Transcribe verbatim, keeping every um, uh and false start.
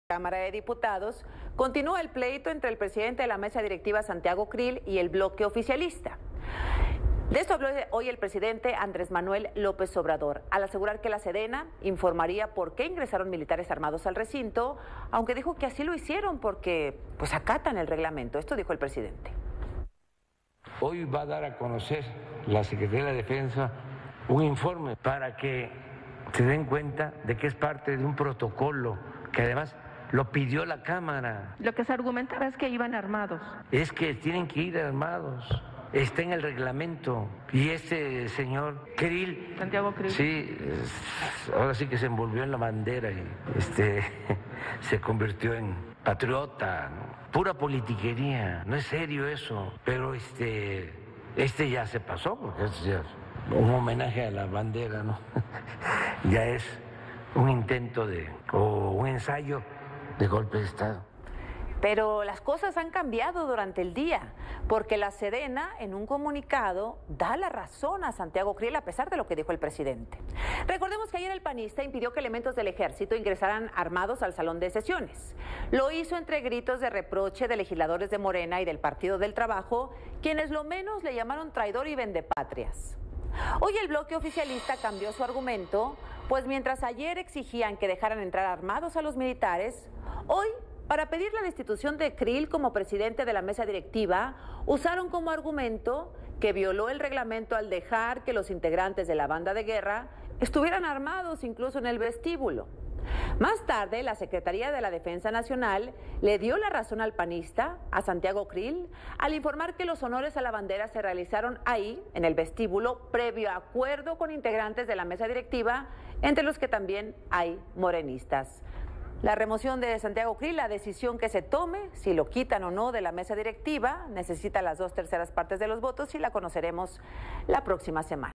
Cámara de Diputados, continúa el pleito entre el presidente de la mesa directiva, Santiago Krill, y el bloque oficialista. De esto habló hoy el presidente Andrés Manuel López Obrador, al asegurar que la Sedena informaría por qué ingresaron militares armados al recinto, aunque dijo que así lo hicieron porque pues acatan el reglamento. Esto dijo el presidente. Hoy va a dar a conocer la Secretaría de la Defensa un informe para que se den cuenta de que es parte de un protocolo que además lo pidió la Cámara. Lo que se argumentaba es que iban armados. Es que tienen que ir armados. Está en el reglamento. Y este señor Krill, Santiago Krill, sí, ahora sí que se envolvió en la bandera y este se convirtió en patriota, ¿no? Pura politiquería, no es serio eso. Pero este este ya se pasó, porque es ya un homenaje a la bandera, ¿no? Ya es un intento de o un ensayo de golpe de Estado. Pero las cosas han cambiado durante el día, porque la Sedena, en un comunicado, da la razón a Santiago Krill a pesar de lo que dijo el presidente. Recordemos que ayer el panista impidió que elementos del ejército ingresaran armados al salón de sesiones. Lo hizo entre gritos de reproche de legisladores de Morena y del Partido del Trabajo, quienes lo menos le llamaron traidor y vendepatrias. Hoy el bloque oficialista cambió su argumento, pues mientras ayer exigían que dejaran entrar armados a los militares, hoy, para pedir la destitución de Krill como presidente de la mesa directiva, usaron como argumento que violó el reglamento al dejar que los integrantes de la banda de guerra estuvieran armados incluso en el vestíbulo. Más tarde, la Secretaría de la Defensa Nacional le dio la razón al panista, a Santiago Krill, al informar que los honores a la bandera se realizaron ahí, en el vestíbulo, previo acuerdo con integrantes de la mesa directiva, entre los que también hay morenistas. La remoción de Santiago Krill, la decisión que se tome, si lo quitan o no de la mesa directiva, necesita las dos terceras partes de los votos y la conoceremos la próxima semana.